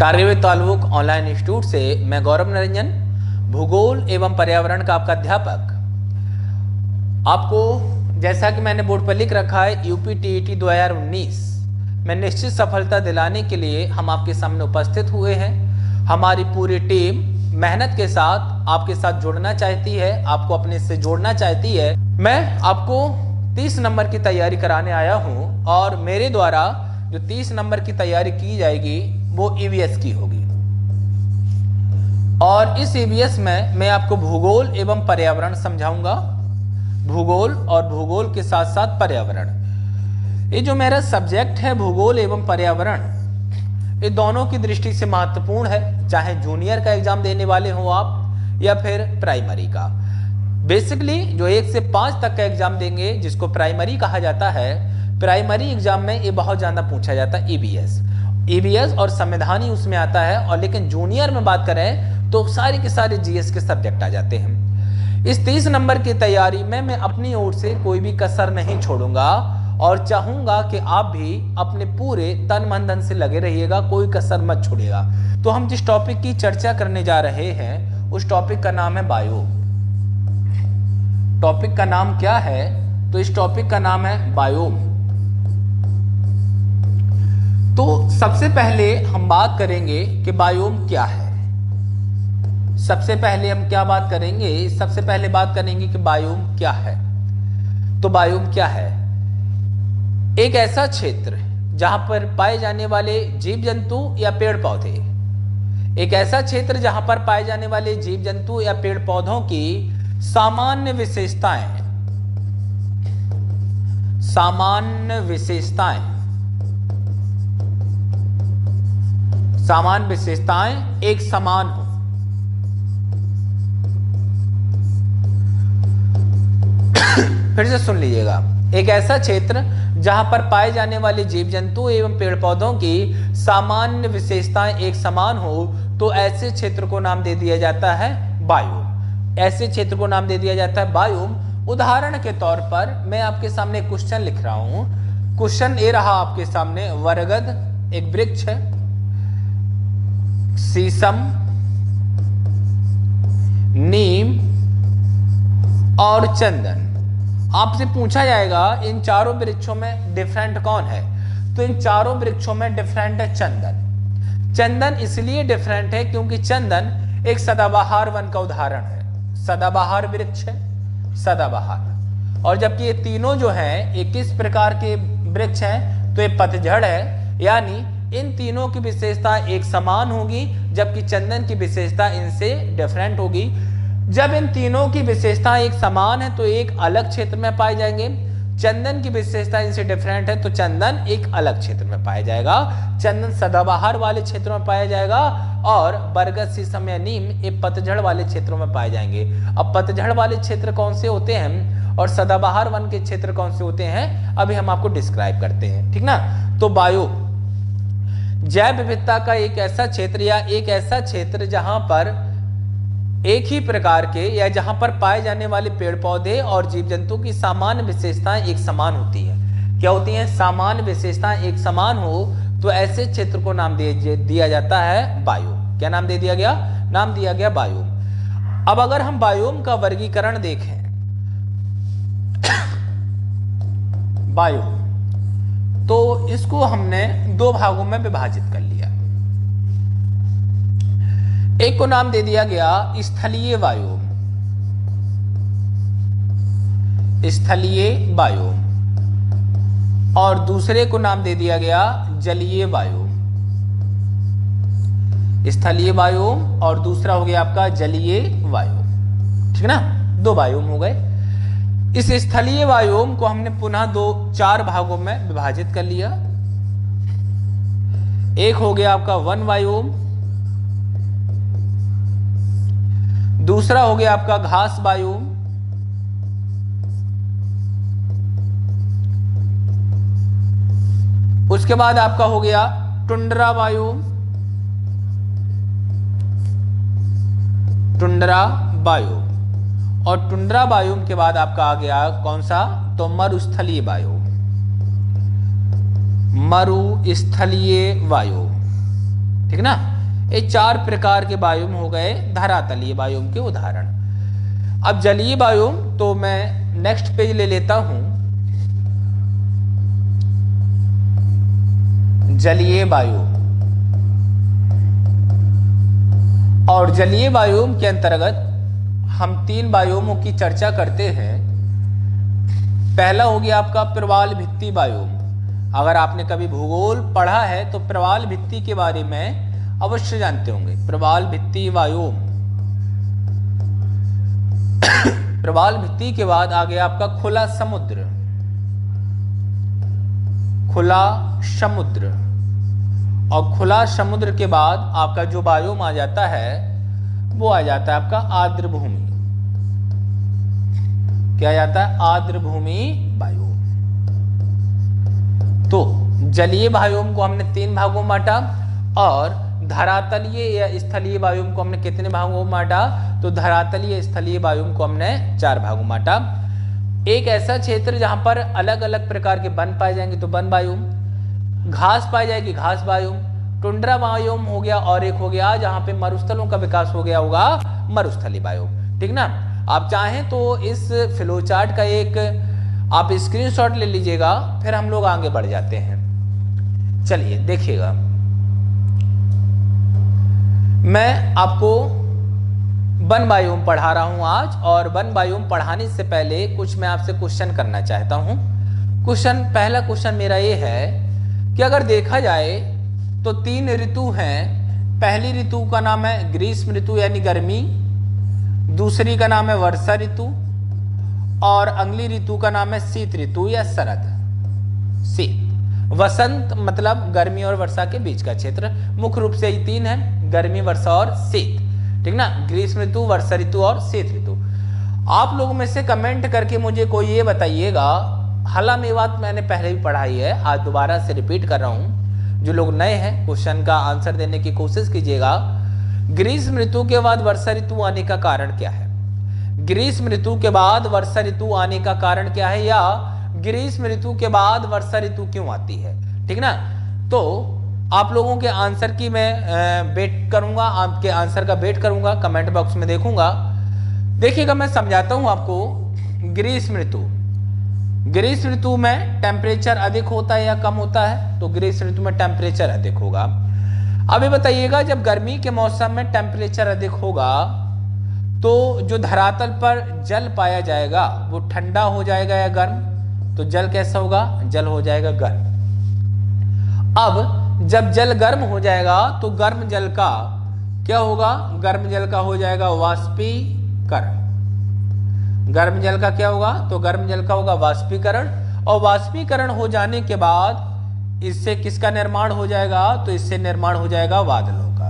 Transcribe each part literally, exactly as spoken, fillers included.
कार्यविद ताल्लुक online institute से मैं गौरव निरंजन, भूगोल एवं पर्यावरण का आपका अध्यापक। आपको जैसा कि मैंने बोर्ड पर लिख रखा है, यूपी टीईटी दो हज़ार उन्नीस में निश्चित सफलता दिलाने के लिए हम आपके सामने उपस्थित हुए हैं। हमारी पूरी टीम मेहनत के साथ आपके साथ जुड़ना चाहती है, आपको अपने से जोड़ना चाहती है। मैं आपको तीस नंबर की तैयारी कराने आया हूं और मेरे द्वारा जो तीस नंबर की तैयारी की जाएगी वो ईवीएस की होगी। और इस ईवीएस में मैं आपको भूगोल एवं पर्यावरण समझाऊंगा। भूगोल और भूगोल के साथ साथ पर्यावरण, ये जो मेरा सब्जेक्ट है भूगोल एवं पर्यावरण, ये दोनों की दृष्टि से महत्वपूर्ण है, चाहे जूनियर का एग्जाम देने वाले हो आप या फिर प्राइमरी का। बेसिकली जो एक से पांच तक का एग्जाम देंगे जिसको प्राइमरी कहा जाता है, प्राइमरी एग्जाम में ये बहुत ज्यादा पूछा जाता है ईवीएस ईवीएस और संविधानी उसमें आता है। और लेकिन जूनियर में बात करें तो सारे के सारे जीएस के सब्जेक्ट आ जाते हैं। इस तीस नंबर की तैयारी में मैं अपनी ओर से कोई भी कसर नहीं छोड़ूंगा और चाहूंगा कि आप भी अपने पूरे तन मन धन से लगे रहिएगा, कोई कसर मत छोड़िएगा। तो हम जिस टॉपिक की चर्चा करने जा रहे हैं उस टॉपिक का नाम है बायोम। टॉपिक का नाम क्या है? तो इस टॉपिक का नाम है बायोम। तो सबसे पहले हम बात करेंगे कि बायोम क्या है। सबसे पहले हम क्या बात करेंगे? सबसे पहले बात करेंगे कि बायोम क्या है। तो बायोम क्या है? एक ऐसा क्षेत्र जहां पर पाए जाने वाले जीव जंतु या पेड़ पौधे, एक ऐसा क्षेत्र जहां पर पाए जाने वाले जीव जंतु या पेड़ पौधों की सामान्य विशेषताएं सामान्य विशेषताएं सामान्य विशेषताएं एक समान हो। फिर से सुन लीजिएगा, एक ऐसा क्षेत्र जहां पर पाए जाने वाले जीव जंतु एवं पेड़ पौधों की सामान्य विशेषताएं एक समान हो, तो ऐसे क्षेत्र को नाम दे दिया जाता है बायोम। ऐसे क्षेत्र को नाम दे दिया जाता है बायोम। उदाहरण के तौर पर मैं आपके सामने क्वेश्चन लिख रहा हूं। क्वेश्चन ये रहा आपके सामने, बरगद एक वृक्ष है, शीशम, नीम और चंदन। आपसे पूछा जाएगा इन चारों वृक्षों में डिफरेंट कौन है? तो इन चारों वृक्षों में डिफरेंट है चंदन। चंदन इसलिए डिफरेंट है क्योंकि चंदन एक सदाबहार वन का उदाहरण है। सदाबहार वृक्ष है, सदाबहार। और जबकि ये तीनों जो हैं ये किस प्रकार के वृक्ष हैं? तो ये पतझड़ है, यानी इन तीनों की विशेषता एक समान होगी, जबकि चंदन की विशेषता इनसे डिफरेंट होगी। जब इन तीनों की विशेषता एक समान है तो एक अलग क्षेत्र में पाए जाएंगे। चंदन की विशेषता इनसे डिफरेंट है तो चंदन एक अलग क्षेत्र में पाया जाएगा। चंदन सदाबहार वाले क्षेत्रों में पाया जाएगा और बरगद, शीशम या नीम ये पतझड़ वाले क्षेत्रों में पाए जाएंगे। अब पतझड़ वाले क्षेत्र कौन से होते हैं और सदाबहार वन के क्षेत्र कौन से होते हैं, अभी हम आपको डिस्क्राइब करते हैं, ठीक ना। तो बायो जैव विविधता का एक ऐसा क्षेत्र या एक ऐसा क्षेत्र जहां पर एक ही प्रकार के या जहां पर पाए जाने वाले पेड़ पौधे और जीव जंतु की सामान्य विशेषताएं एक समान होती हैं। क्या होती हैं? सामान्य विशेषताएं एक समान हो तो ऐसे क्षेत्र को नाम दे दिया जाता है बायोम। क्या नाम दे दिया गया? नाम दिया गया बायोम। अब अगर हम बायोम का वर्गीकरण देखें, बायोम, तो इसको हमने दो भागों में विभाजित कर लिया। एक को नाम दे दिया गया स्थलीय बायोम, स्थलीय बायोम, और दूसरे को नाम दे दिया गया जलीय बायोम। स्थलीय बायोम और दूसरा हो गया आपका जलीय बायोम, ठीक ना। दो बायोम हो गए। इस स्थलीय बायोम को हमने पुनः दो चार भागों में विभाजित कर लिया। एक हो गया आपका वन बायोम, दूसरा हो गया आपका घास बायोम, उसके बाद आपका हो गया टुंड्रा बायोम, टुंड्रा बायोम, और टुंड्रा बायोम के बाद आपका आ गया कौन सा? तो मरुस्थलीय बायोम, मरुस्थलीय बायोम, ठीक ना। ये चार प्रकार के बायोम हो गए धरातलीय बायोम के उदाहरण। अब जलीय बायोम तो मैं नेक्स्ट पेज ले लेता हूं। जलीय बायोम, और जलीय बायोम के अंतर्गत हम तीन बायोमों की चर्चा करते हैं। पहला हो गया आपका प्रवाल भित्ति बायोम। अगर आपने कभी भूगोल पढ़ा है तो प्रवाल भित्ति के बारे में अवश्य जानते होंगे। प्रवाल भित्ति बायोम। प्रवाल भित्ति के बाद आ गया आपका खुला समुद्र। खुला समुद्र, और खुला समुद्र के बाद आपका जो बायोम आ जाता है वो आ जाता है आपका आर्द्र भूमि। क्या आ जाता है? आर्द्र भूमि बायोम। तो जलीय बायोम को हमने तीन भागों में बांटा, और धरातलीय या स्थलीय बायोम को हमने कितने भागों में बांटा? तो धरातलीय स्थलीय बायोम को हमने चार भागों में बांटा। एक ऐसा क्षेत्र जहां पर अलग अलग प्रकार के वन पाए जाएंगे तो वन बायोम, घास पाई जाएगी घास बायोम, टुंड्रा बायोम हो गया, और एक हो गया जहां पे मरुस्थलों का विकास हो गया होगा मरुस्थलीय बायोम। ठीक ना। आप चाहें तो इस फ्लो चार्ट का एक आप स्क्रीनशॉट ले लीजिएगा, फिर हम लोग आगे बढ़ जाते हैं। चलिए देखिएगा, मैं आपको वन बायोम पढ़ा रहा हूं आज, और वन बायोम पढ़ाने से पहले कुछ मैं आपसे क्वेश्चन करना चाहता हूं। क्वेश्चन, पहला क्वेश्चन मेरा ये है कि अगर देखा जाए तो तीन ऋतु हैं। पहली ऋतु का नाम है ग्रीष्म ऋतु यानी गर्मी, दूसरी का नाम है वर्षा ऋतु, और अगली ऋतु का नाम है शीत ऋतु या शरद। शीत, वसंत मतलब गर्मी और वर्षा के बीच का क्षेत्र। मुख्य रूप से ये तीन है, गर्मी, वर्षा और शीत। ठीक ना। ग्रीष्म ऋतु, वर्षा ऋतु और शीत ऋतु। आप लोगों में से कमेंट करके मुझे कोई ये बताइएगा, हालांकि ये बात मैंने पहले भी पढ़ाई है, आज दोबारा से रिपीट कर रहा हूं। जो लोग नए हैं क्वेश्चन का आंसर देने की कोशिश कीजिएगा। ग्रीष्म ऋतु के बाद वर्षा ऋतु आने का कारण क्या है? ग्रीष्म ऋतु के बाद वर्षा ऋतु आने का कारण क्या है, या ग्रीष्म ऋतु के बाद वर्षा ऋतु क्यों आती है? ठीक ना। तो आप लोगों के आंसर की मैं वेट करूंगा, आपके आंसर का वेट करूंगा, कमेंट बॉक्स में देखूंगा। देखिएगा, मैं समझाता हूं आपको। ग्रीष्म ऋतु, ग्रीष्म ऋतु में टेम्परेचर अधिक होता है या कम होता है? तो ग्रीष्म ऋतु में टेम्परेचर अधिक होगा। अभी बताइएगा, जब गर्मी के मौसम में टेम्परेचर अधिक होगा तो जो धरातल पर जल पाया जाएगा वो ठंडा हो जाएगा या गर्म? तो जल कैसा होगा? जल हो जाएगा गर्म। अब जब जल गर्म हो जाएगा तो गर्म जल का क्या होगा? गर्म जल का हो जाएगा वाष्पीकरण। गर्म जल का क्या होगा? तो गर्म जल का होगा वाष्पीकरण, और वाष्पीकरण हो जाने के बाद इससे किसका निर्माण हो जाएगा? तो इससे निर्माण हो जाएगा बादलों का।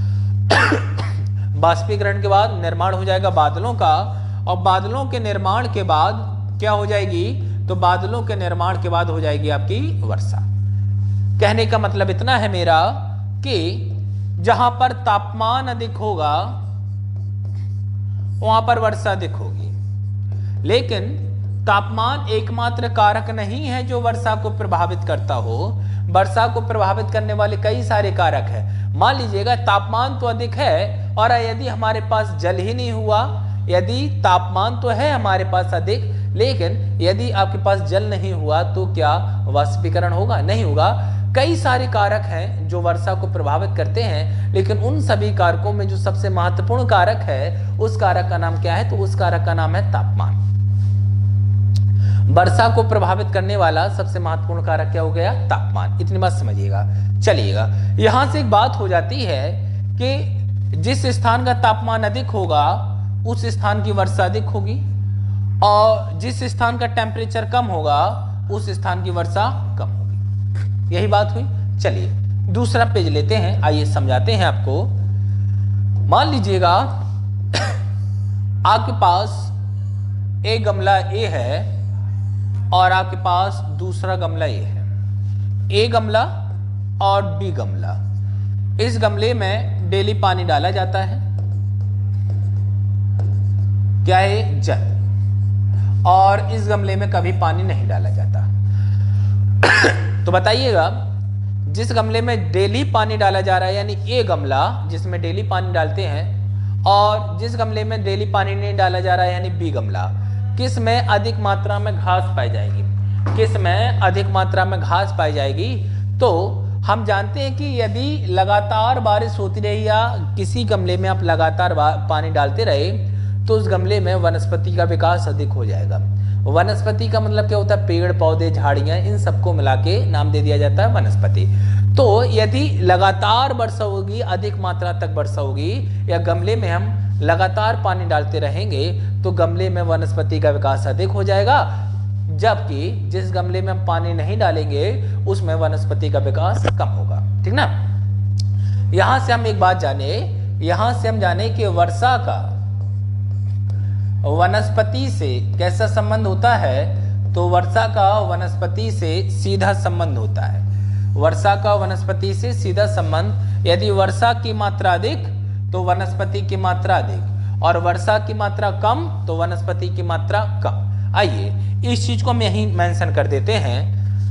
वाष्पीकरण के बाद निर्माण हो जाएगा बादलों का, और बादलों के निर्माण के बाद क्या हो जाएगी? तो बादलों के निर्माण के बाद हो जाएगी आपकी वर्षा। कहने का मतलब इतना है मेरा कि जहां पर तापमान अधिक होगा वहां पर वर्षा अधिक होगी। लेकिन तापमान एकमात्र कारक नहीं है जो वर्षा को प्रभावित करता हो। वर्षा को प्रभावित करने वाले कई सारे कारक हैं। मान लीजिएगा तापमान तो अधिक है, और यदि हमारे पास जल ही नहीं हुआ, यदि तापमान तो है हमारे पास अधिक, लेकिन यदि आपके पास जल नहीं हुआ तो क्या वाष्पीकरण होगा? नहीं होगा। कई सारे कारक हैं जो वर्षा को प्रभावित करते हैं, लेकिन उन सभी कारकों में जो सबसे महत्वपूर्ण कारक है उस कारक का नाम क्या है? तो उस कारक का नाम है तापमान। वर्षा को प्रभावित करने वाला सबसे महत्वपूर्ण कारक क्या हो गया? तापमान। इतनी बात समझिएगा। चलिएगा, यहां से एक बात हो जाती है कि जिस स्थान का तापमान अधिक होगा उस स्थान की वर्षा अधिक होगी, और जिस स्थान का टेम्परेचर कम होगा उस स्थान की वर्षा कम होगी। यही बात हुई। चलिए दूसरा पेज लेते हैं, आइए समझाते हैं आपको। मान लीजिएगा आपके पास एक गमला ए है और आपके पास दूसरा गमला ए है। ए गमला और बी गमला। इस गमले में डेली पानी डाला जाता है। क्या है? जल। और इस गमले में कभी पानी नहीं डाला जाता। तो बताइएगा, जिस गमले में डेली पानी डाला जा रहा है, यानी ए गमला जिसमें डेली पानी डालते हैं, और जिस गमले में डेली पानी नहीं डाला जा रहा है यानी बी गमला, किस में अधिक मात्रा में घास पाई जाएगी, किस में अधिक मात्रा में घास पाई जाएगी। तो हम जानते हैं कि यदि लगातार बारिश होती रही या किसी गमले में आप लगातार पानी डालते रहे तो उस गमले में वनस्पति का विकास अधिक हो जाएगा। वनस्पति का मतलब क्या होता है, पेड़ पौधे झाड़ियां, इन सबको मिला के नाम दे दिया जाता है वनस्पति। तो यदि लगातार वर्षा होगी, अधिक मात्रा तक वर्षा होगी, या गमले में हम लगातार पानी डालते रहेंगे तो गमले में वनस्पति का विकास अधिक हो जाएगा, जबकि जिस गमले में हम पानी नहीं डालेंगे उसमें वनस्पति का विकास कम होगा। ठीक ना। यहां से हम एक बात जाने, यहां से हम जाने कि वर्षा का वनस्पति से कैसा संबंध होता है। तो वर्षा का वनस्पति से सीधा संबंध होता है। वर्षा का वनस्पति से सीधा संबंध, यदि वर्षा की मात्रा अधिक तो वनस्पति की मात्रा अधिक, और वर्षा की मात्रा कम तो वनस्पति की मात्रा कम। आइए इस चीज को हम यहीं मेंशन कर देते हैं।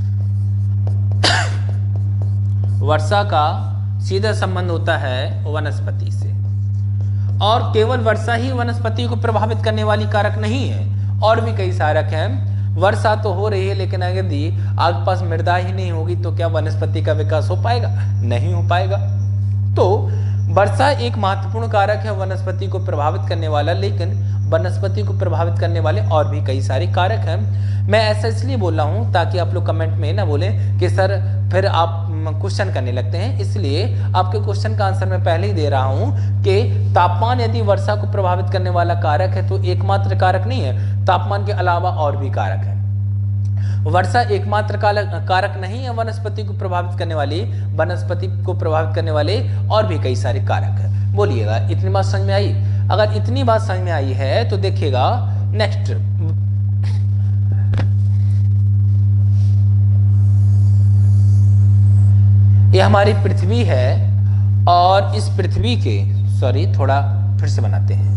वर्षा का सीधा संबंध होता है वनस्पति से, और केवल वर्षा ही वनस्पति को प्रभावित करने वाली कारक नहीं है, और भी कई कारक हैं। वर्षा तो हो रही है लेकिन यदि आग पास मृदा ही नहीं होगी तो क्या वनस्पति का विकास हो पाएगा? नहीं हो पाएगा। तो वर्षा एक महत्वपूर्ण कारक है वनस्पति को प्रभावित करने वाला, लेकिन वनस्पति को प्रभावित करने वाले और भी कई सारे कारक हैं। मैं ऐसा इसलिए बोल रहा हूं ताकि आप लोग कमेंट में ना बोलें कि सर फिर आप क्वेश्चन करने लगते हैं, इसलिए आपके क्वेश्चन का आंसर मैं पहले ही दे रहा हूं कि तापमान यदि वर्षा को प्रभावित करने वाला कारक है तो एकमात्र कारक नहीं है, तापमान के अलावा और भी कारक है। वर्षा एकमात्र कारक नहीं है वनस्पति को प्रभावित करने वाली, वनस्पति को प्रभावित करने वाले और भी कई सारे कारक है। बोलिएगा इतनी बात समझ में आई? अगर इतनी बात समझ में आई है तो देखिएगा नेक्स्ट, ये हमारी पृथ्वी है, और इस पृथ्वी के, सॉरी थोड़ा फिर से बनाते हैं,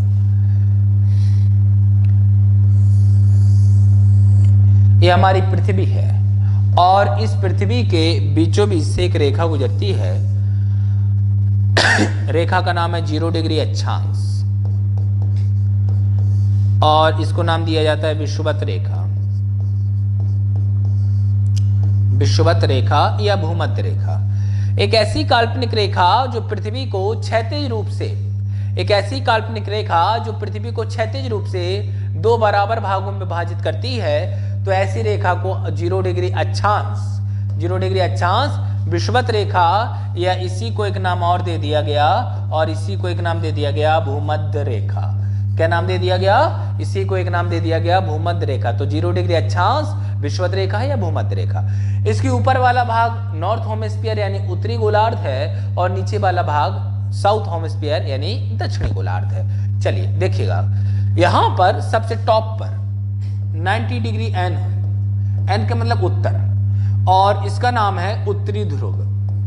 ये हमारी पृथ्वी है, और इस पृथ्वी के बीचों बीच से एक रेखा गुजरती है। रेखा का नाम है जीरो डिग्री अक्षांश, और इसको नाम दिया जाता है विषुवत रेखा, विषुवत रेखा या भूमध्य रेखा। एक ऐसी काल्पनिक रेखा जो पृथ्वी को क्षैतिज रूप से, एक ऐसी काल्पनिक रेखा जो पृथ्वी को क्षैतिज रूप से दो बराबर भागों में विभाजित करती है। तो ऐसी रेखा को जीरो डिग्री अक्षांश, जीरो डिग्री अक्षांश विषुवत रेखा, या इसी को एक नाम और दे दिया गया, और इसी को एक नाम दे दिया गया भूमध्य रेखा। क्या नाम दे दिया गया? इसी को एक नाम दे दिया गया भूमध्य रेखा। तो जीरो डिग्री अक्षांश विषुवत रेखा है या भूमध्य रेखा। इसके ऊपर वाला भाग नॉर्थ हेमिस्फीयर यानी उत्तरी गोलार्ध है, और नीचे वाला भाग साउथ हेमिस्फीयर यानी दक्षिणी गोलार्ध है। चलिए देखिएगा, यहां पर सबसे टॉप पर नब्बे डिग्री एन है, एन का मतलब उत्तर, और इसका नाम है उत्तरी ध्रुव।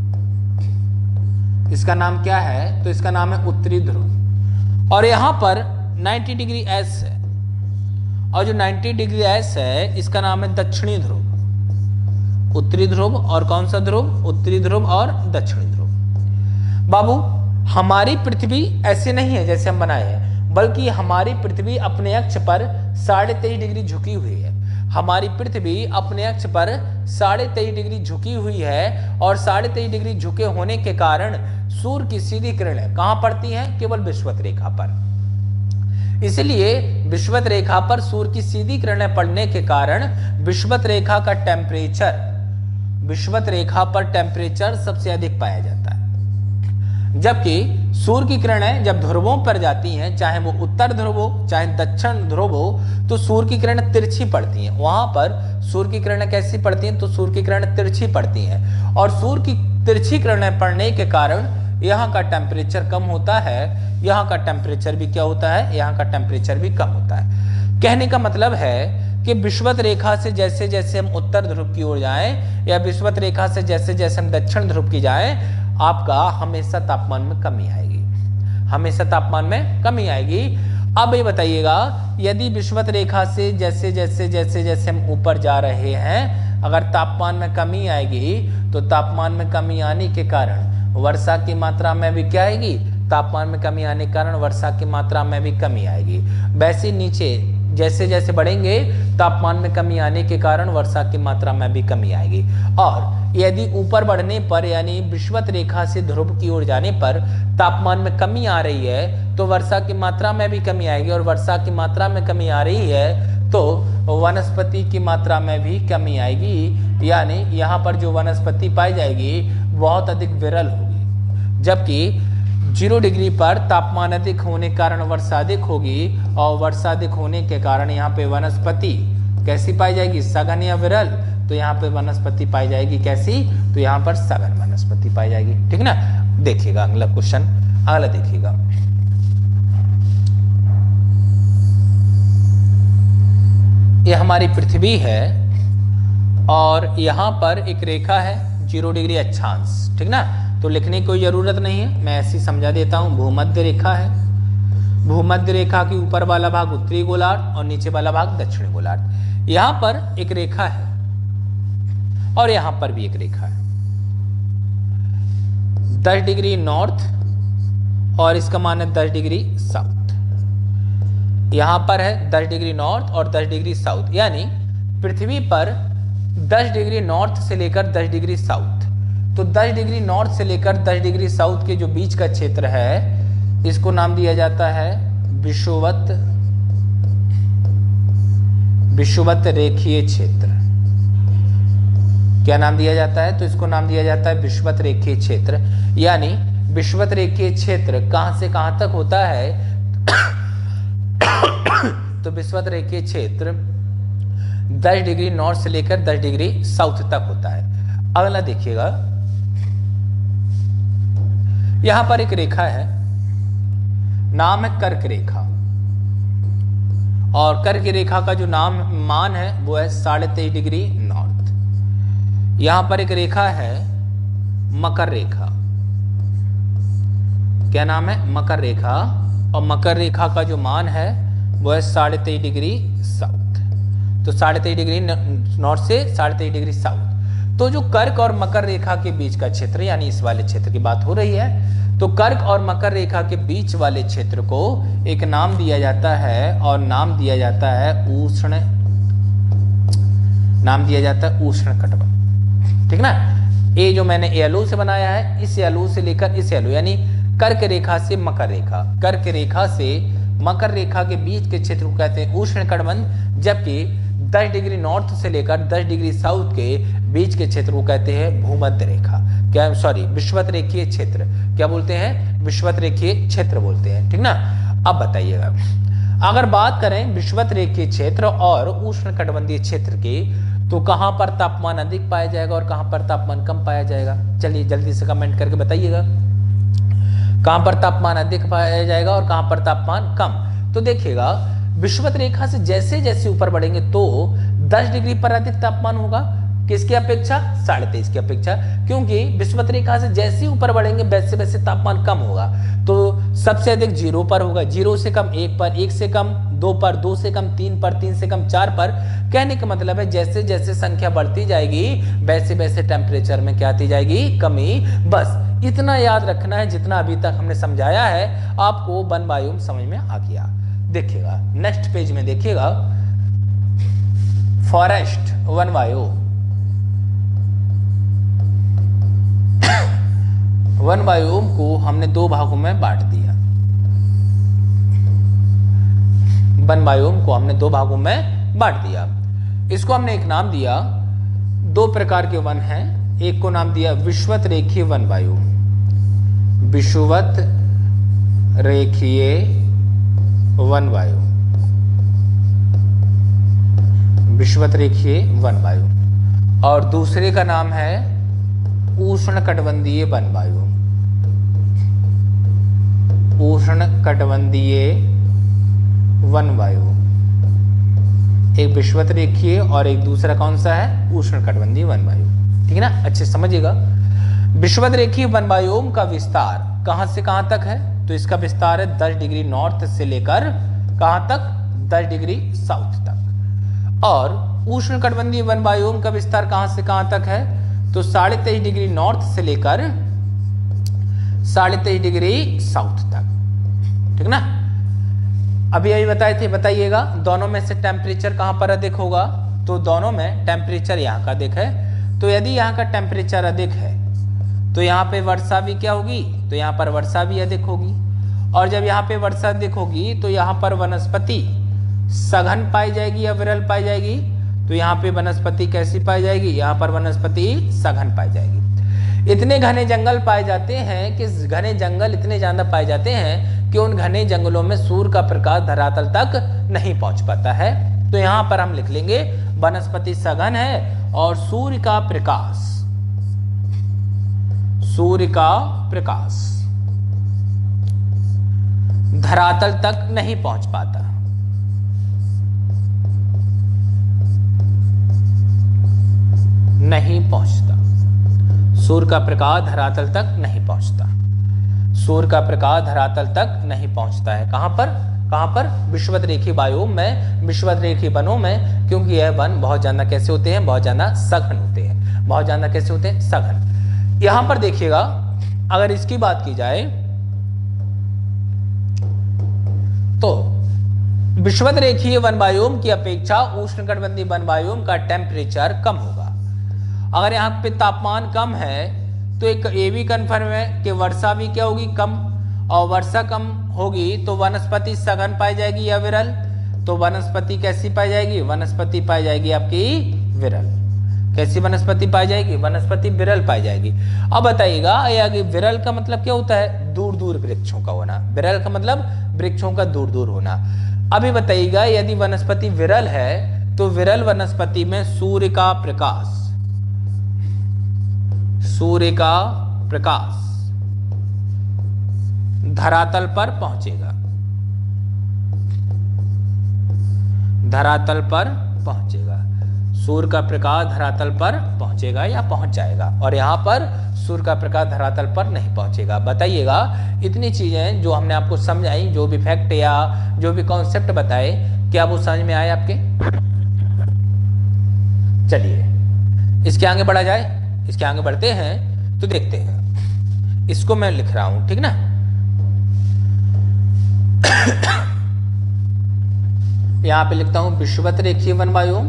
इसका नाम क्या है? तो इसका नाम है उत्तरी ध्रुव। और यहां पर नब्बे डिग्री एस है, और जो नब्बे डिग्री एस है इसका नाम है दक्षिणी ध्रुव। उत्तरी ध्रुव और कौन सा ध्रुव? उत्तरी ध्रुव और दक्षिणी ध्रुव। बाबू हमारी पृथ्वी ऐसे नहीं है जैसे हम बनाए हैं, बल्कि हमारी पृथ्वी अपने अक्ष पर साढ़े तेईस डिग्री झुकी हुई है। हमारी पृथ्वी अपने अक्ष पर साढ़े तेईस डिग्री झुकी हुई है, और साढ़े तेईस डिग्री झुके होने के कारण सूर्य की सीधी किरणें कहां पड़ती हैं? केवल विषुवत रेखा पर। इसलिए विषुवत रेखा पर सूर्य की सीधी किरणें पड़ने के कारण विषुवत रेखा का टेम्परेचर, विषुवत रेखा पर टेम्परेचर सबसे अधिक पाया जाता है। जबकि सूर्य की किरणें जब ध्रुवों पर जाती हैं, चाहे वो उत्तर ध्रुव हो चाहे दक्षिण ध्रुव हो, तो सूर्य की किरणें तिरछी पड़ती हैं। वहां पर सूर्य की किरणें कैसी पड़ती हैं? तो सूर्य की किरणें तिरछी पड़ती हैं, और सूर्य की तिरछी किरणें पड़ने के कारण यहाँ का टेम्परेचर कम होता है, यहाँ का टेम्परेचर भी क्या होता है? यहाँ का टेम्परेचर भी कम होता है। कहने का मतलब है कि विषुवत रेखा से जैसे जैसे हम उत्तर ध्रुव की ओर जाएं, या विषुवत रेखा से जैसे जैसे हम दक्षिण ध्रुव की जाएं, आपका हमेशा तापमान में कमी आएगी, हमेशा तापमान में कमी आएगी। अब ये बताइएगा, यदि विषुवत रेखा से जैसे जैसे जैसे जैसे हम ऊपर जा रहे हैं, अगर तापमान में कमी आएगी तो तापमान में कमी आने के कारण वर्षा की मात्रा में भी क्या आएगी, तापमान में कमी आने के कारण वर्षा की मात्रा में भी कमी आएगी। वैसे नीचे जैसे जैसे बढ़ेंगे तापमान में कमी आने के कारण वर्षा की मात्रा में भी कमी आएगी। और यदि ऊपर बढ़ने पर यानी विषुवत रेखा से ध्रुव की ओर जाने पर तापमान में कमी आ रही है तो वर्षा की मात्रा में भी कमी आएगी, और वर्षा की मात्रा में कमी आ रही है तो वनस्पति की मात्रा में भी कमी आएगी, यानी यहाँ पर जो वनस्पति पाई जाएगी बहुत अधिक विरल होगी। जबकि जीरो डिग्री पर तापमान अधिक होने के कारण वर्षा अधिक होगी, और वर्षा अधिक होने के कारण यहाँ पे वनस्पति कैसी पाई जाएगी, सघन या विरल। तो यहाँ पे वनस्पति पाई जाएगी कैसी, तो यहाँ पर सघन वनस्पति पाई जाएगी। ठीक ना, देखिएगा अगला क्वेश्चन, अगला देखिएगा। ये हमारी पृथ्वी है और यहाँ पर एक रेखा है जीरो डिग्री अक्षांश। ठीक ना, तो लिखने की कोई जरूरत नहीं है, मैं ऐसे ही समझा देता हूँ। भूमध्य रेखा है, भूमध्य रेखा के ऊपर वाला भाग उत्तरी गोलार्ध और नीचे वाला भाग दक्षिणी गोलार्ध। यहाँ पर एक रेखा है और यहाँ पर भी एक रेखा है, दस डिग्री नॉर्थ और इसका मान है दस डिग्री साउथ। यहाँ पर है दस डिग्री नॉर्थ और दस डिग्री साउथ, यानी पृथ्वी पर दस डिग्री नॉर्थ से लेकर दस डिग्री साउथ। तो दस डिग्री नॉर्थ से लेकर दस डिग्री साउथ के जो बीच का क्षेत्र है इसको नाम दिया जाता है विषुवत विषुवत रेखीय क्षेत्र। क्या नाम दिया जाता है, तो इसको नाम दिया जाता है विषुवत रेखीय क्षेत्र। यानी विषुवत रेखीय क्षेत्र कहां से कहां तक होता है तो विषुवत रेखीय क्षेत्र दस डिग्री नॉर्थ से लेकर दस डिग्री साउथ तक होता है। अगला देखिएगा, यहां पर एक रेखा है, नाम है कर्क रेखा, और कर्क रेखा का जो नाम मान है वो है साढ़े तेईस डिग्री नॉर्थ। यहां पर एक रेखा है मकर रेखा, क्या नाम है, मकर रेखा, और मकर रेखा का जो मान है वो है साढ़े तेईस डिग्री साउथ। तो साढ़े तेईस डिग्री नॉर्थ से साढ़े तेईस डिग्री साउथ। तो जो कर्क और मकर रेखा के बीच का क्षेत्र यानी इस वाले क्षेत्र की बात हो रही है, तो कर्क और मकर रेखा के बीच वाले क्षेत्र को एक नाम दिया जाता है, और नाम दिया जाता है उष्ण नाम दिया जाता है उष्ण कटिबंध। ठीक ना, ये जो मैंने येलो से बनाया है, इस येलो से लेकर इस येलो यानी कर्क रेखा से मकर रेखा, कर्क रेखा से मकर रेखा के बीच के क्षेत्र को कहते हैं उष्ण कटिबंध, जबकि दस डिग्री नॉर्थ से लेकर दस डिग्री साउथ के बीच के क्षेत्र को कहते हैं भूमध्य रेखा, क्या सॉरी विषुवत रेखीय क्षेत्र। क्या बोलते हैं, विषुवत रेखीय क्षेत्र बोलते हैं। ठीक ना, अब बताइएगा, अगर बात करें विषुवत रेखीय क्षेत्र और उष्ण कटिबंधीय क्षेत्र की, तो कहां पर तापमान अधिक पाया जाएगा और कहां पर तापमान कम पाया जाएगा। चलिए जल्दी से कमेंट करके बताइएगा, कहां पर तापमान अधिक पाया जाएगा और कहां पर तापमान कम। तो देखिएगा, विषुवत रेखा से जैसे जैसे ऊपर बढ़ेंगे तो दस डिग्री पर अधिक तापमान होगा, किसकी अपेक्षा, साढ़े तेईस की अपेक्षा, क्योंकि विषुवत रेखा से जैसे ऊपर बढ़ेंगे वैसे वैसे तापमान कम होगा। तो सबसे अधिक जीरो पर होगा, जीरो से कम एक पर, एक से कम दो पर, दो से कम तीन पर, तीन से कम चार पर। कहने का मतलब है जैसे जैसे संख्या बढ़ती जाएगी वैसे वैसे टेम्परेचर में क्या आती जाएगी, कमी। बस इतना याद रखना है, जितना अभी तक हमने समझाया है आपको वन बायोम समझ में आ गया। देखिएगा नेक्स्ट पेज में, देखिएगा फॉरेस्ट वन बायोम, वन बायोम को हमने दो भागों में बांट दिया। वन बायोम को हमने दो भागों में बांट दिया। इसको हमने एक नाम दिया, दो प्रकार के वन हैं, एक को नाम दिया विषुवत रेखीय वन बायोम, विषुवत रेखीय वन बायोम, विषुवत रेखीय वन बायोम, और दूसरे का नाम है उष्ण कटिबंधीय वन बायोम, उष्ण कटिबंधीय वन बायोम। एक विषुवत रेखीय और एक दूसरा कौन सा है, उष्ण कटिबंधीय वन बायोम। ठीक है ना, अच्छे समझिएगा। विषुवत रेखीय वन बायोम का विस्तार कहां से कहां तक है, तो इसका विस्तार है दस डिग्री नॉर्थ से लेकर कहां तक, दस डिग्री साउथ तक। और उष्णकटिबंधीय वन वायुओं का विस्तार कहां से कहां तक है, तो साढ़े तेईस डिग्री नॉर्थ से लेकर साढ़े तेईस डिग्री साउथ तक, ठीक ना। अभी अभी बताए थे, बताइएगा दोनों में से टेम्परेचर कहां पर अधिक होगा, तो दोनों में टेम्परेचर यहाँ का अधिक है। तो यदि यहाँ का टेम्परेचर अधिक है तो यहाँ पे वर्षा भी क्या होगी, तो यहाँ पर वर्षा भी अधिक होगी। और जब यहाँ पे वर्षा अधिक होगी तो यहाँ पर वनस्पति सघन पाई जाएगी या विरल पाई जाएगी, तो यहाँ पे वनस्पति कैसी पाई जाएगी, यहाँ पर वनस्पति सघन पाई जाएगी। इतने घने जंगल पाए जाते हैं कि घने जंगल इतने ज्यादा पाए जाते हैं कि उन घने जंगलों में सूर्य का प्रकाश धरातल तक नहीं पहुंच पाता है। तो यहां पर हम लिख लेंगे वनस्पति सघन है और सूर्य का प्रकाश, सूर्य का प्रकाश धरातल तक नहीं पहुंच पाता। नहीं पहुंचता, सूर्य का प्रकाश धरातल तक नहीं पहुंचता, सूर्य का प्रकाश धरातल तक नहीं पहुंचता है। कहां पर, कहां पर, विषुवत-रेखीय वायुओं में, विषुवत-रेखीय वनों में, क्योंकि यह वन बहुत ज्यादा कैसे होते हैं, बहुत ज्यादा सघन होते हैं, बहुत ज्यादा कैसे होते हैं, सघन। यहां पर देखिएगा, अगर इसकी बात की जाए तो विषुवत-रेखीय वन वायुओं की अपेक्षा उष्णकटिबंधीय वन वायुओं का टेम्परेचर कम होगा। अगर यहाँ पे तापमान कम है तो एक ये भी कन्फर्म है कि वर्षा भी क्या होगी, कम, और वर्षा कम होगी तो वनस्पति सघन पाई जाएगी या विरल, तो वनस्पति कैसी पाई जाएगी, वनस्पति पाई जाएगी आपकी विरल। कैसी वनस्पति पाई जाएगी, वनस्पति विरल पाई जाएगी। अब बताइएगा विरल का मतलब क्या होता है, दूर दूर वृक्षों का होना। विरल का मतलब वृक्षों का दूर दूर होना। अभी बताइएगा यदि वनस्पति विरल है तो विरल वनस्पति में सूर्य का प्रकाश, सूर्य का प्रकाश धरातल पर पहुंचेगा, धरातल पर पहुंचेगा, सूर्य का प्रकाश धरातल पर पहुंचेगा या पहुंच जाएगा, और यहां पर सूर्य का प्रकाश धरातल पर नहीं पहुंचेगा। बताइएगा इतनी चीजें जो हमने आपको समझाई, जो भी फैक्ट या जो भी कॉन्सेप्ट बताए, क्या वो समझ में आए आपके? चलिए इसके आगे बढ़ा जाए। इसके आगे बढ़ते हैं तो देखते हैं, इसको मैं लिख रहा हूं, ठीक ना। यहां पे लिखता हूं विषुवत-रेखीय वन वायुओं,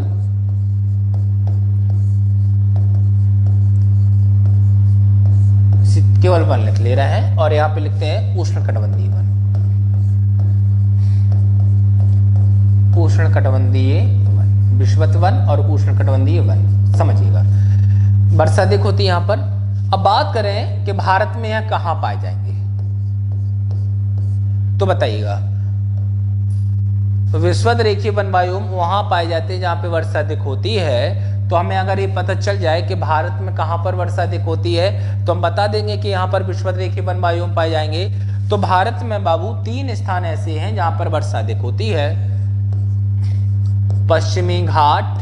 केवल वन लिख ले रहा है, और यहां पे लिखते हैं उष्णकटिबंधीय वन, उष्णकटिबंधीय वन, विषुवत वन और उष्णकटिबंधीय वन, समझिएगा। वर्षा अधिक होती है यहां पर। अब बात करें कि भारत में यह कहां पाए जाएंगे, तो बताइएगा विषुवत-रेखीय वन वायुओं वहां पाए जाते हैं जहां पे वर्षा अधिक होती है। तो हमें अगर ये पता चल जाए कि भारत में कहां पर वर्षा अधिक होती है तो हम बता देंगे कि यहां पर विषुवत-रेखीय वन वायुओं पाए जाएंगे। तो भारत में बाबू तीन स्थान ऐसे हैं जहां पर वर्षा अधिक होती है, पश्चिमी घाट,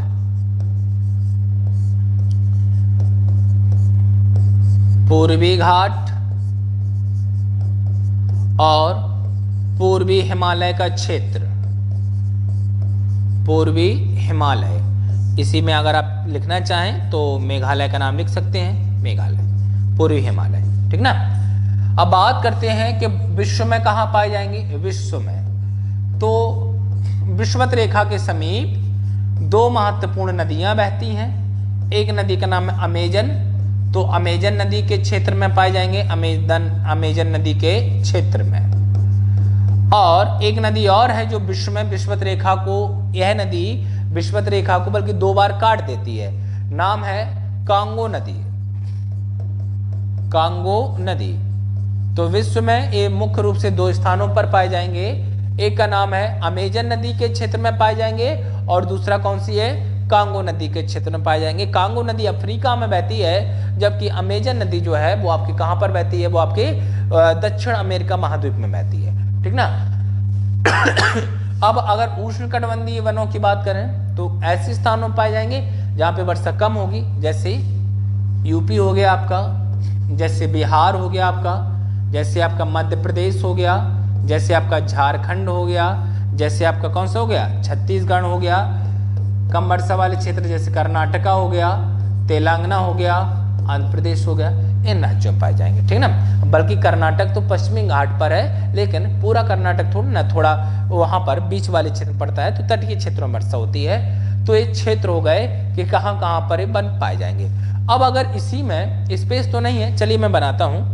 पूर्वी घाट और पूर्वी हिमालय का क्षेत्र, पूर्वी हिमालय। इसी में अगर आप लिखना चाहें तो मेघालय का नाम लिख सकते हैं, मेघालय, पूर्वी हिमालय, ठीक ना। अब बात करते हैं कि विश्व में कहां पाए जाएंगे। विश्व में तो विषुवत रेखा के समीप दो महत्वपूर्ण नदियां बहती हैं। एक नदी का नाम है अमेजन, तो अमेजन नदी के क्षेत्र में पाए जाएंगे, अमेजन अमेजन नदी के क्षेत्र में। और एक नदी और है जो विश्व में विषुवत रेखा को, यह नदी विषुवत रेखा को बल्कि दो बार काट देती है, नाम है कांगो नदी, कांगो नदी। तो विश्व में ये मुख्य रूप से दो स्थानों पर पाए जाएंगे। एक का नाम है अमेजन नदी के क्षेत्र में पाए जाएंगे और दूसरा कौन सी है, कांगो नदी के क्षेत्र में पाए जाएंगे। कांगो नदी अफ्रीका में बहती है, जबकि अमेजन नदी जो है वो आपकी कहां पर बहती है, वो आपके दक्षिण अमेरिका महाद्वीप में बहती है, ठीक ना। अब अगर उष्णकटिबंधीय वनों की बात करें तो ऐसे स्थानों में पाए जाएंगे जहां पे वर्षा कम होगी, जैसे यूपी हो गया आपका, जैसे बिहार हो गया आपका, जैसे आपका मध्य प्रदेश हो गया, जैसे आपका झारखंड हो गया, जैसे आपका कौन सा हो गया, छत्तीसगढ़ हो गया, कम वर्षा वाले क्षेत्र जैसे कर्नाटका हो गया, तेलंगाना हो गया, आंध्र प्रदेश हो गया, इन राज्यों में पाए जाएंगे, ठीक ना। बल्कि कर्नाटक तो पश्चिमी घाट पर है, लेकिन पूरा कर्नाटक थोड़ा ना, थोड़ा वहां पर बीच वाले क्षेत्र पड़ता है, तो तटीय क्षेत्रों में वर्षा होती है। तो ये क्षेत्र हो गए कि कहां कहां पर ये वन पाए जाएंगे। अब अगर इसी में स्पेस तो नहीं है, चलिए मैं बनाता हूं।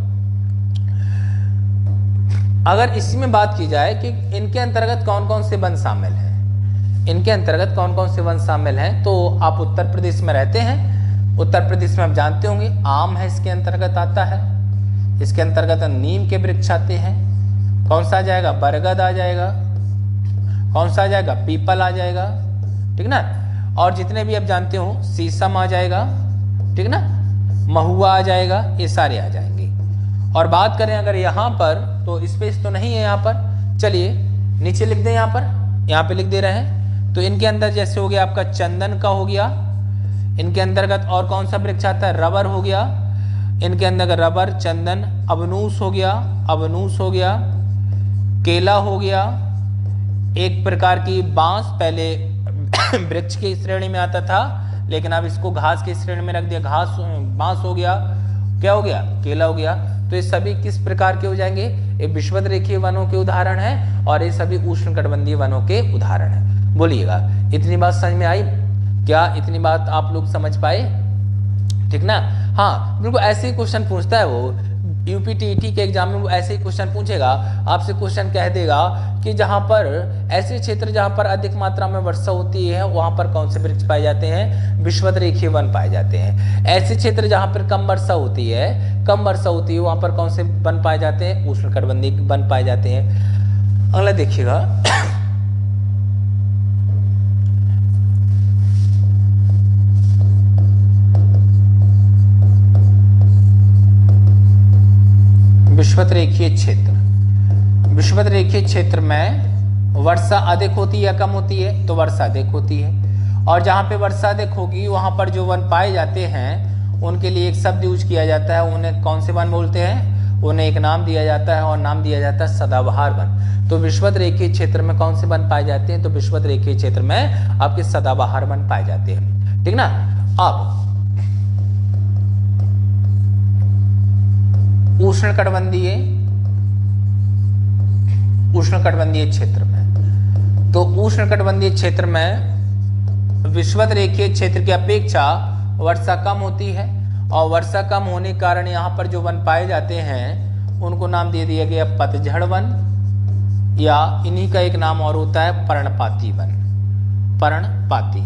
अगर इसी में बात की जाए कि इनके अंतर्गत कौन कौन से वन शामिल हैं, इनके अंतर्गत कौन कौन से वन शामिल हैं, तो आप उत्तर प्रदेश में रहते हैं, उत्तर प्रदेश में आप जानते होंगे आम है इसके अंतर्गत आता है, इसके अंतर्गत नीम के वृक्ष आते हैं, कौन सा आ जाएगा, बरगद आ जाएगा, कौन सा आ जाएगा, पीपल आ जाएगा, ठीक ना। और जितने भी आप जानते हो शीशम आ जाएगा, ठीक ना, महुआ आ जाएगा, ये सारे आ जाएंगे। और बात करें अगर यहाँ पर तो स्पेस तो नहीं है यहाँ पर, चलिए नीचे लिख दें, यहाँ पर यहाँ पे लिख दे रहे हैं। तो इनके अंदर जैसे हो गया आपका चंदन का हो गया, इनके अंतर्गत और कौन सा वृक्ष आता है, रबर हो गया, इनके अंदर रबर, चंदन, अबनूस हो गया, अबनूस हो गया, केला हो गया, एक प्रकार की बांस, पहले वृक्ष की श्रेणी में आता था लेकिन अब इसको घास की श्रेणी में रख दिया, घास बांस हो गया, क्या हो गया, केला हो गया। तो ये सभी किस प्रकार के हो जाएंगे, ये विषुवत रेखीय वनों के उदाहरण है और ये सभी उष्णकटिबंधीय वनों के उदाहरण है। बोलिएगा इतनी बात समझ में आई क्या, इतनी बात आप लोग समझ पाए, ठीक ना। हाँ बिल्कुल ऐसे ही क्वेश्चन पूछता है वो, यूपीटीईटी के एग्जाम में वो ऐसे ही क्वेश्चन पूछेगा आपसे, क्वेश्चन कह देगा कि जहां पर ऐसे क्षेत्र जहां पर अधिक मात्रा में वर्षा होती है वहां पर कौन से वृक्ष पाए जाते हैं, विषुवत रेखीय वन पाए जाते हैं। ऐसे क्षेत्र जहां पर कम वर्षा होती है, कम वर्षा होती है वहां पर कौन से वन पाए जाते हैं, उष्णकटिबंधीय वन पाए जाते हैं। अगला देखिएगा विषुवत रेखीय क्षेत्र, विषुवत रेखीय क्षेत्र में वर्षा अधिक होती है या कम होती है, तो वर्षा अधिक होती है। और जहां पे वर्षा अधिक होगी वहां पर जो वन पाए जाते हैं उनके लिए एक शब्द यूज किया जाता है, उन्हें कौन से वन बोलते हैं, उन्हें एक नाम दिया जाता है और नाम दिया जाता है सदाबहार वन। तो विषुवत रेखीय क्षेत्र में कौन से वन पाए जाते हैं, तो विषुवत रेखीय क्षेत्र में आपके सदाबहार वन पाए जाते हैं, ठीक ना। अब उष्णकटिबंधीय उष्णकटिबंधीय क्षेत्र में, तो उष्णकटिबंधीय क्षेत्र में विषुवत रेखीय क्षेत्र की अपेक्षा वर्षा कम होती है और वर्षा कम होने के कारण यहाँ पर जो वन पाए जाते हैं उनको नाम दे दिया गया पतझड़ वन, या इन्हीं का एक नाम और होता है पर्णपाती वन, पर्णपाती।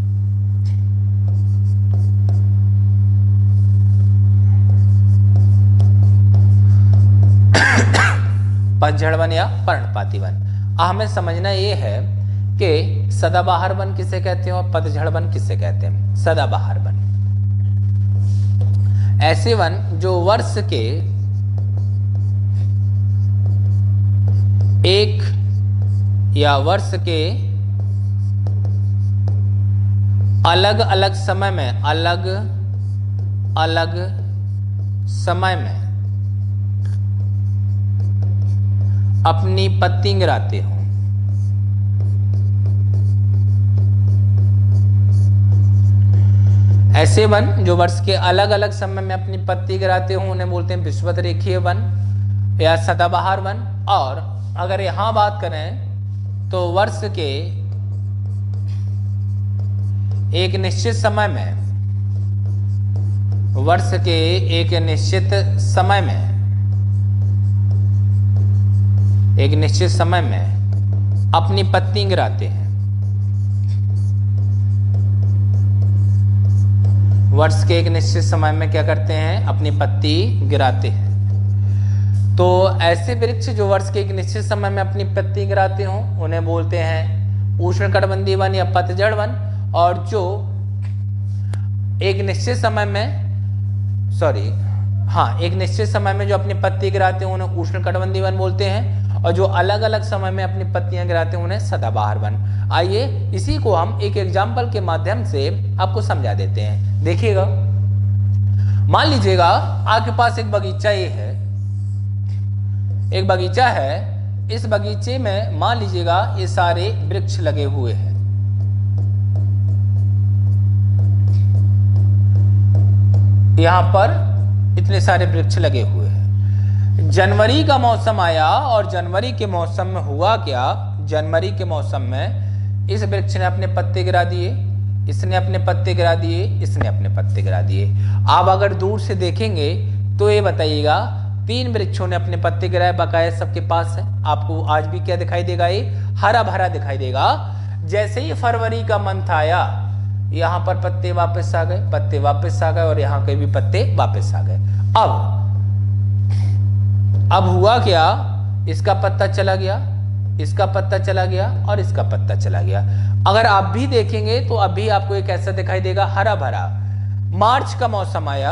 पतझड़ वन या पर्णपाती वन। हमें समझना ये है कि सदाबहार वन किसे कहते हैं और पतझड़ वन किसे कहते हैं। सदाबहार वन ऐसे वन जो वर्ष के एक या वर्ष के अलग अलग समय में अलग अलग समय में अपनी पत्ती गिराते हो। ऐसे वन जो वर्ष के अलग अलग समय में अपनी पत्ती गिराते हो उन्हें बोलते हैं विषुवत रेखीय वन या सदाबहार वन। और अगर यहां बात करें तो वर्ष के एक निश्चित समय में वर्ष के एक निश्चित समय में एक निश्चित समय में अपनी पत्ती गिराते हैं। वर्ष के एक निश्चित समय में क्या करते हैं, अपनी पत्ती गिराते हैं। तो ऐसे वृक्ष जो वर्ष के एक निश्चित समय में अपनी पत्ती गिराते हो उन्हें बोलते हैं उष्णकटिबंधीय वन या पतझड़ वन। और जो एक निश्चित समय में सॉरी हाँ एक निश्चित समय में जो अपनी पत्ती गिराते हैं उन्हें उष्णकटिबंधीय वन बोलते हैं। और जो अलग अलग समय में अपनी पत्तियां गिराते हैं उन्हें सदाबहार वन। आइए इसी को हम एक एग्जाम्पल के माध्यम से आपको समझा देते हैं। देखिएगा, मान लीजिएगा आपके पास एक बगीचा ये है, एक बगीचा है। इस बगीचे में मान लीजिएगा ये सारे वृक्ष लगे हुए हैं। यहाँ पर इतने सारे वृक्ष लगे हुए हैं। जनवरी का मौसम आया और जनवरी के मौसम में हुआ क्या, जनवरी के मौसम में इस वृक्ष ने अपने पत्ते गिरा दिए, इसने अपने पत्ते गिरा दिए, इसने अपने पत्ते गिरा दिए। आप अगर दूर से देखेंगे तो ये बताइएगा तीन वृक्षों ने अपने पत्ते गिराए, बकाया सबके पास है। आपको आज भी क्या दिखाई देगा, ये हरा भरा दिखाई देगा। जैसे ही फरवरी का मंथ आया, यहाँ पर पत्ते वापस आ गए, पत्ते वापस आ गए और यहाँ के भी पत्ते वापस आ गए। अब अब हुआ क्या, इसका पत्ता चला गया, इसका पत्ता चला गया और इसका पत्ता चला गया। अगर आप भी देखेंगे तो अभी आपको एक ऐसा दिखाई देगा हरा भरा। मार्च का मौसम आया,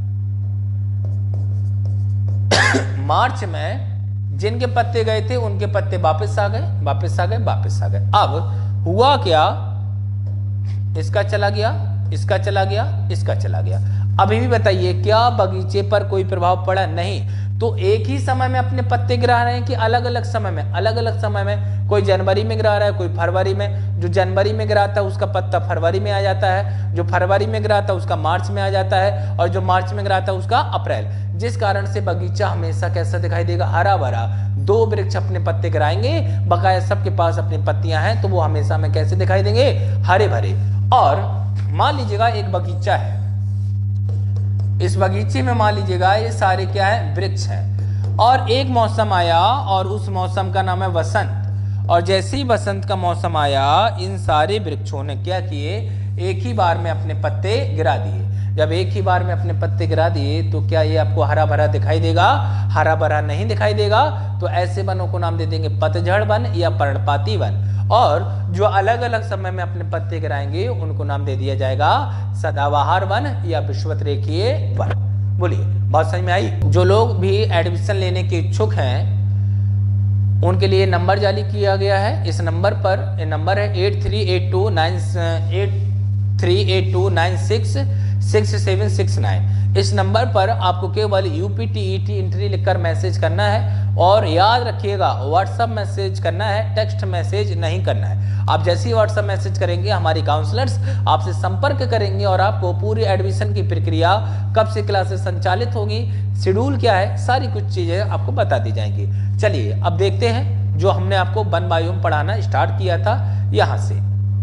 मार्च में जिनके पत्ते गए थे उनके पत्ते वापस आ गए, वापस आ गए, वापस आ गए। अब हुआ क्या, इसका चला गया, इसका चला गया, इसका चला गया। अभी भी बताइए क्या बगीचे पर कोई प्रभाव पड़ा? नहीं। तो एक ही समय में अपने पत्ते गिरा रहे हैं कि अलग अलग समय में? अलग अलग समय में। कोई जनवरी में गिरा रहा है, कोई फरवरी में। जो जनवरी में गिराता है उसका पत्ता फरवरी में आ जाता है, जो फरवरी में गिराता है उसका मार्च में आ जाता है, और जो मार्च में गिराता है उसका अप्रैल। जिस कारण से बगीचा हमेशा कैसा दिखाई देगा, हरा भरा। दो वृक्ष अपने पत्ते गिराएंगे, बकाया सबके पास अपनी पत्तियां हैं, तो वो हमेशा में कैसे दिखाई देंगे, हरे भरे। और मान लीजिएगा एक बगीचा है, इस बगीचे में मान लीजिएगा ये सारे क्या है, वृक्ष हैं। और एक मौसम आया और उस मौसम का नाम है वसंत। और जैसे ही वसंत का मौसम आया, इन सारे वृक्षों ने क्या किए, एक ही बार में अपने पत्ते गिरा दिए। जब एक ही बार में अपने पत्ते गिरा दिए तो क्या ये आपको हरा भरा दिखाई देगा? हरा भरा नहीं दिखाई देगा। तो ऐसे वनों को नाम दे देंगे पतझड़ वन या पर्णपाती वन। और जो अलग अलग समय में अपने पत्ते गिराएंगे उनको नाम दे दिया जाएगा सदाबहार वन या विषुवतरेखीय वन। बोलिए, बात समझ में आई? जो लोग भी एडमिशन लेने के इच्छुक हैं उनके लिए नंबर जारी किया गया है। इस नंबर पर, ये नंबर है eight three eight two nine eight three eight two nine six six seven six nine. इस नंबर पर आपको केवल यूपीटीईटी एंट्री लिखकर मैसेज करना है। और याद रखिएगा व्हाट्सएप मैसेज करना है, टेक्स्ट मैसेज नहीं करना है। आप जैसे ही व्हाट्सएप मैसेज करेंगे हमारी काउंसलर्स आपसे संपर्क करेंगे और आपको पूरी एडमिशन की प्रक्रिया, कब से क्लासेस संचालित होगी, शेड्यूल क्या है, सारी कुछ चीजें आपको बता दी जाएंगी। चलिए अब देखते हैं जो हमने आपको वन बायोम पढ़ाना स्टार्ट किया था। यहाँ से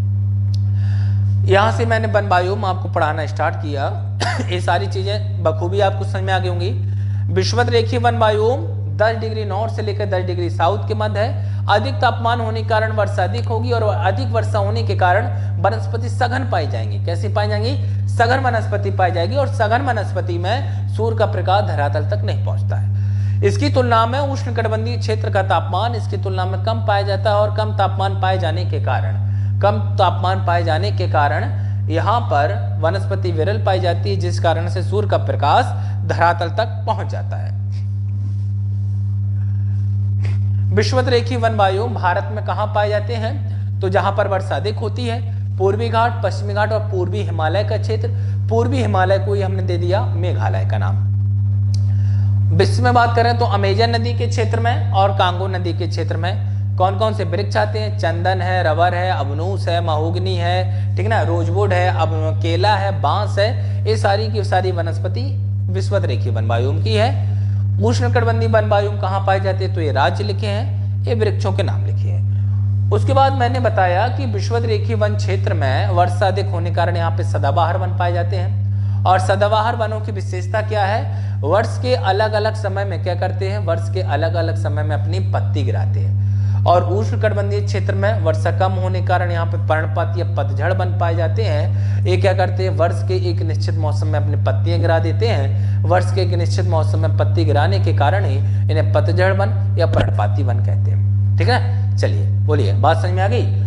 यहाँ से मैंने वन बायोम आपको पढ़ाना स्टार्ट किया। ये सारी चीजें बखूबी आपको समझ में आ गई होंगी। विषुवतरेखीय वन बायोम दस डिग्री नॉर्थ से लेकर दस डिग्री साउथ के मध्य है। अधिक तापमान होने के कारण वर्षा अधिक होगी और अधिक वर्षा होने के कारण वनस्पति सघन पाई जाएंगी। कैसी पाई जाएंगी? सघन वनस्पति पाई जाएगी। और सघन वनस्पति में सूर्य का प्रकाश धरातल तक नहीं पहुंचता है। इसकी तुलना में उष्णकटिबंधीय क्षेत्र का तापमान इसकी तुलना में कम पाया जाता है। और कम तापमान पाए जाने के कारण कम तापमान पाए जाने के कारण यहाँ पर वनस्पति विरल पाई जाती है, जिस कारण से सूर्य का प्रकाश धरातल तक पहुंच जाता है। विषुवतरेखीय वन बायोम भारत में कहां पाए जाते हैं? तो जहां पर वर्षा अधिक होती है, पूर्वी घाट, पश्चिमी घाट और पूर्वी हिमालय का क्षेत्र। पूर्वी हिमालय को ही हमने दे दिया मेघालय का नाम। विश्व में बात करें तो अमेजन नदी के क्षेत्र में और कांगो नदी के क्षेत्र में कौन कौन से वृक्ष आते हैं? चंदन है, रबर है, अबनूस है, महोगनी है, ठीक ना, रोजवुड है, अब केला है, बांस है। ये सारी की सारी वनस्पति विषुवतरेखीय वन बायोम की है। उष्णकटिबंधीय वन बायोम कहाँ पाए जाते हैं? तो ये राज्य लिखे हैं, ये वृक्षों के नाम लिखे हैं। उसके बाद मैंने बताया कि विषुवतरेखीय वन क्षेत्र में वर्षा अधिक होने के कारण यहाँ पे सदाबहार वन पाए जाते हैं। और सदाबहार वनों की विशेषता क्या है? वर्ष के अलग अलग समय में क्या करते हैं? वर्ष के अलग अलग समय में अपनी पत्ती गिराते हैं। और उष्णकटिबंधीय क्षेत्र में वर्षा कम होने के कारण यहाँ पे पर्णपाती या पतझड़ वन पाए जाते हैं। ये क्या करते हैं? वर्ष के एक निश्चित मौसम में अपनी पत्तियां गिरा देते हैं। वर्ष के एक निश्चित मौसम में पत्ती गिराने के कारण ही इन्हें पतझड़ वन या पर्णपाती वन कहते हैं। ठीक है, चलिए बोलिए, बात समझ में आ गई?